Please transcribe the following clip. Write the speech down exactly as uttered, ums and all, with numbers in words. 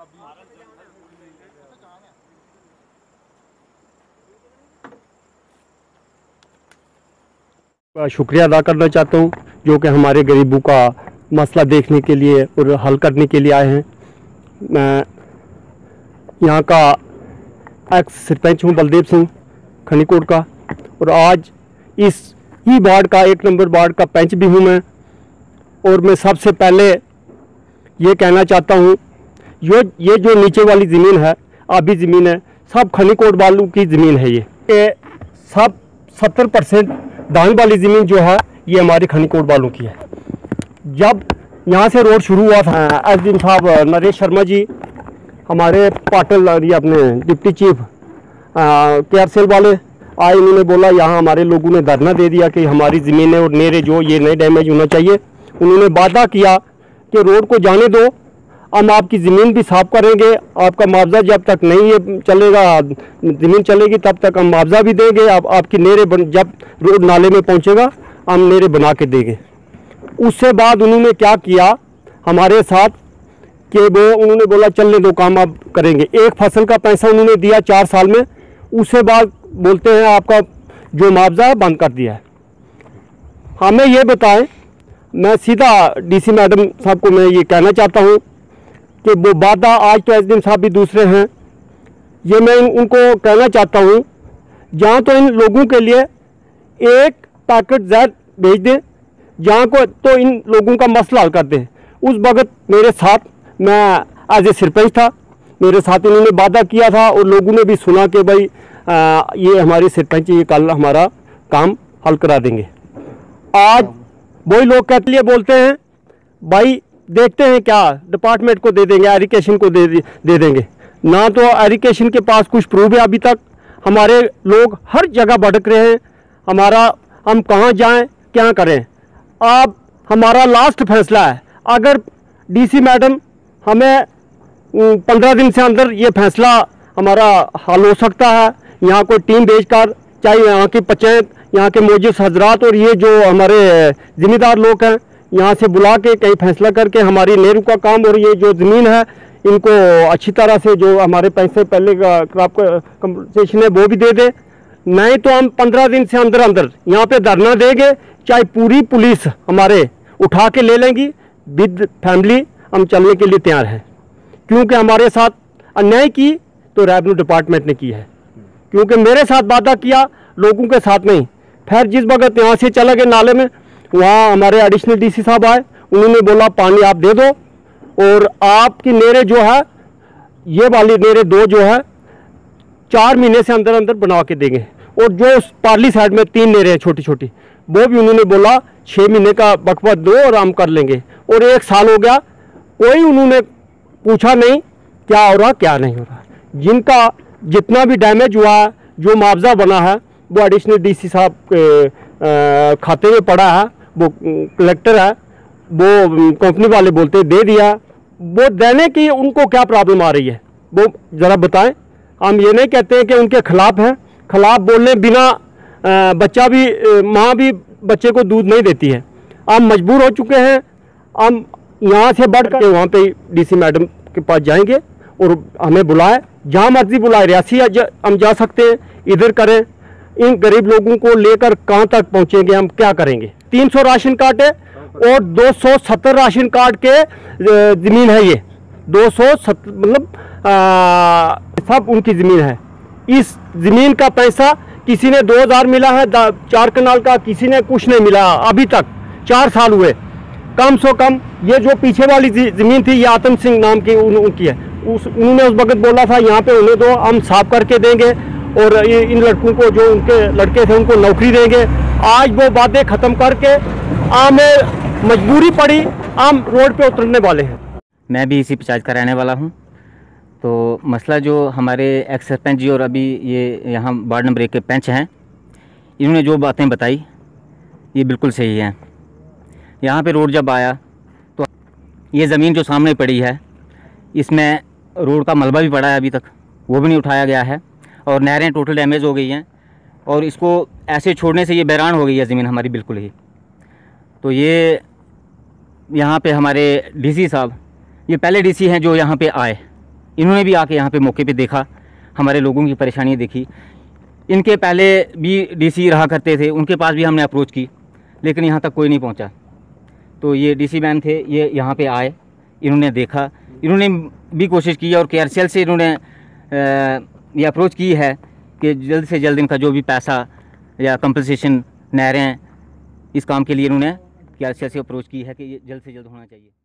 शुक्रिया अदा करना चाहता हूँ जो कि हमारे गरीबों का मसला देखने के लिए और हल करने के लिए आए हैं। मैं यहाँ का एक्स सरपंच हूँ बलदेव सिंह खनीकोट का, और आज इस ही वार्ड का एक नंबर वार्ड का पंच भी हूँ मैं। और मैं सबसे पहले ये कहना चाहता हूँ, यो ये जो नीचे वाली ज़मीन है, आबी ज़मीन है, सब खनीकोट वालों की ज़मीन है। ये ये सब सत्तर परसेंट दान वाली ज़मीन जो है ये हमारी खनीकोट वालों की है। जब यहाँ से रोड शुरू हुआ था, एस डी एम साहब नरेश शर्मा जी, हमारे पाटिल ये अपने डिप्टी चीफ के आर सेल वाले आए, इन्होंने बोला यहाँ हमारे लोगों ने धरना दे दिया कि हमारी ज़मीनें और नेरे जो ये नहीं डैमेज होना चाहिए। उन्होंने वादा किया कि रोड को जाने दो, हम आपकी ज़मीन भी साफ करेंगे, आपका मुआवजा जब तक नहीं ये चलेगा, ज़मीन चलेगी तब तक हम मुआवजा भी देंगे, आप आपकी नेरे बन, जब रोड नाले में पहुंचेगा हम नेरे बना के देंगे। उससे बाद उन्होंने क्या किया हमारे साथ कि वो उन्होंने बोला चलने दो, काम आप करेंगे। एक फसल का पैसा उन्होंने दिया चार साल में, उससे बाद बोलते हैं आपका जो मुआवजा है बंद कर दिया है। हमें ये बताएं, मैं सीधा डीसी मैडम साहब को मैं ये कहना चाहता हूँ कि वो वादा, आज तो एस डी एम साहब भी दूसरे हैं, ये मैं उनको कहना चाहता हूँ जहाँ तो इन लोगों के लिए एक पैकेट जहर भेज दें, जहाँ को तो इन लोगों का मसला हल कर दें। उस वक्त मेरे साथ, मैं एज ए सरपंच था, मेरे साथ इन्होंने वादा किया था और लोगों ने भी सुना कि भाई आ, ये हमारे सरपंच ये कल हमारा काम हल करा देंगे। आज वही लोग कहते लिए बोलते हैं भाई देखते हैं क्या डिपार्टमेंट को दे देंगे, एरिकेशन को दे दे देंगे ना, तो एरिकेशन के पास कुछ प्रूफ है अभी तक। हमारे लोग हर जगह भटक रहे हैं, हमारा हम कहाँ जाएं क्या करें। अब हमारा लास्ट फैसला है, अगर डीसी मैडम हमें पंद्रह दिन से अंदर ये फैसला हमारा हल हो सकता है, यहाँ कोई टीम भेजकर, चाहे यहाँ की पंचायत, यहाँ के मौजूद हजरात और ये जो हमारे जिम्मेदार लोग हैं, यहाँ से बुला के कहीं फैसला करके हमारी नेहरू का काम और ये जो ज़मीन है इनको अच्छी तरह से जो हमारे पैसे पहले का क्रॉप कंपनसेशन है वो भी दे दे। नहीं तो हम पंद्रह दिन से अंदर अंदर यहाँ पे धरना देंगे, चाहे पूरी पुलिस हमारे उठा के ले लेंगी, विद फैमिली हम चलने के लिए तैयार हैं। क्योंकि हमारे साथ अन्याय की तो रेवेन्यू डिपार्टमेंट ने की है, क्योंकि मेरे साथ वादा किया, लोगों के साथ नहीं। फिर जिस वक्त यहाँ से चला गए नाले में, वहाँ हमारे एडिशनल डीसी साहब आए, उन्होंने बोला पानी आप दे दो और आपकी नेरे जो है, ये वाली नेरे दो जो है चार महीने से अंदर अंदर बना के देंगे। और जो पार्ली साइड में तीन नेरे हैं छोटी छोटी, वो भी उन्होंने बोला छः महीने का वक्फा दो और हम कर लेंगे। और एक साल हो गया, कोई उन्होंने पूछा नहीं क्या हो रहा क्या नहीं हो रहा। जिनका जितना भी डैमेज हुआ है, जो मुआवजा बना है, वो एडिशनल डीसी साहब के खाते में पड़ा है, वो कलेक्टर है, वो कंपनी वाले बोलते हैं दे दिया। वो देने की उनको क्या प्रॉब्लम आ रही है वो ज़रा बताएं। हम ये नहीं कहते हैं कि उनके खिलाफ हैं, खिलाफ बोलने बिना बच्चा भी, माँ भी बच्चे को दूध नहीं देती है। हम मजबूर हो चुके हैं, हम यहाँ से बढ़ के वहाँ पे डीसी मैडम के पास जाएंगे और हमें बुलाए, जहाँ मर्जी बुलाए, रियासी हम जा सकते हैं, इधर करें। इन गरीब लोगों को लेकर कहाँ तक पहुँचेंगे, हम क्या करेंगे। तीन सौ राशन कार्ड है और दो सौ सत्तर राशन कार्ड के ज़मीन है, ये दो सौ सत्तर मतलब सब उनकी ज़मीन है। इस ज़मीन का पैसा किसी ने दो हज़ार मिला है चार कनाल का, किसी ने कुछ नहीं मिला अभी तक, चार साल हुए। कम से कम ये जो पीछे वाली ज़मीन थी, ये आत्म सिंह नाम की उन, उनकी है। उस उन्होंने उस वक्त बोला था यहाँ पे होने दो, हम साफ करके देंगे और इन लड़कों को, जो उनके लड़के थे, उनको नौकरी देंगे। आज वो बातें ख़त्म करके हमें मजबूरी पड़ी, हम रोड पे उतरने वाले हैं। मैं भी इसी पंचायत का रहने वाला हूँ। तो मसला जो हमारे एक्स सरपंच जी और अभी ये यहाँ वार्ड नंबर एक के पंच हैं, इन्होंने जो बातें बताई ये बिल्कुल सही हैं। यहाँ पे रोड जब आया तो ये ज़मीन जो सामने पड़ी है, इसमें रोड का मलबा भी पड़ा है, अभी तक वो भी नहीं उठाया गया है और नहरें टोटल डैमेज हो गई हैं और इसको ऐसे छोड़ने से ये बैरान हो गई है ज़मीन हमारी बिल्कुल ही। तो ये यहाँ पे हमारे डीसी साहब, ये पहले डीसी हैं जो यहाँ पे आए इन्होंने भी आके यहाँ पे मौके पे देखा, हमारे लोगों की परेशानियाँ देखी। इनके पहले भी डीसी रहा करते थे, उनके पास भी हमने अप्रोच की, लेकिन यहाँ तक कोई नहीं पहुँचा। तो ये डीसी मैम थे, ये यहाँ पे आए, इन्होंने देखा, इन्होंने भी कोशिश की और केआरसीएल से इन्होंने ये अप्रोच की है कि जल्द से जल्द इनका जो भी पैसा या कंपनसेशन नहरें, इस काम के लिए इन्होंने केआरसीएल से अप्रोच की है कि ये जल्द से जल्द होना चाहिए।